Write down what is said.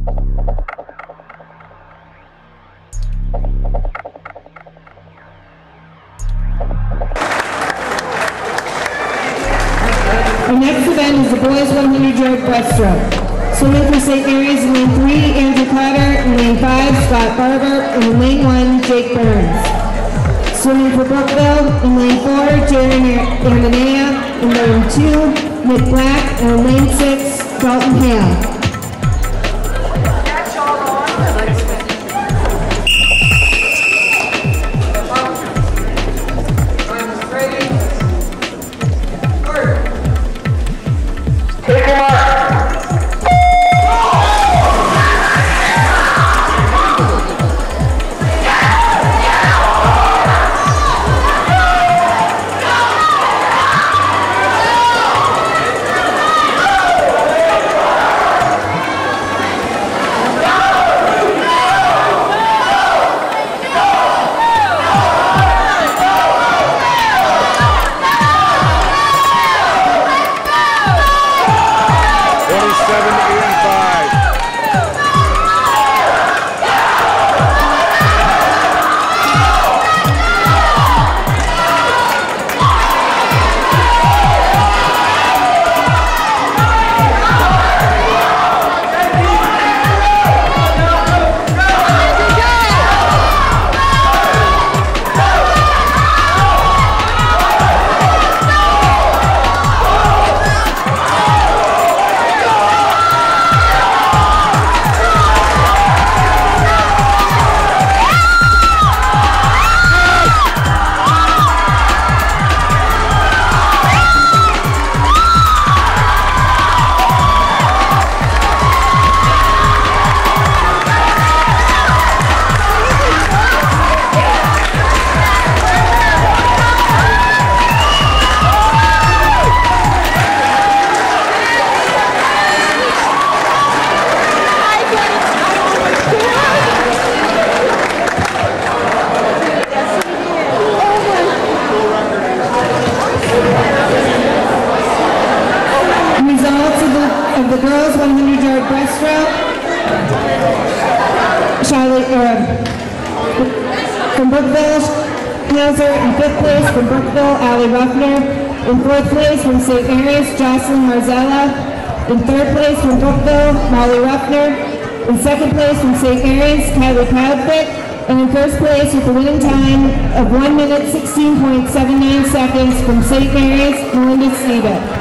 Our next event is the boys 100-yard breaststroke. Swimming for St. Mary's in lane 3, Andrew Carter. In lane 5, Scott Barber. And in lane 1, Jake Burns. Swimming for Brookville, in lane 4, Jeremy Amanea. In lane 2, Nick Black. And in lane 6, Dalton Hale. The girls 100-yard breaststroke. Charlie from Brookville, Hauser in 5th place. From Brookville, Allie Ruffner. In 4th place from St. Mary's, Jocelyn Marzella. In 3rd place from Brookville, Molly Ruffner. In 2nd place from St. Mary's, Kylie Proudfoot. And in 1st place with a winning time of 1 minute 16.79 seconds from St. Mary's, Melinda Steven.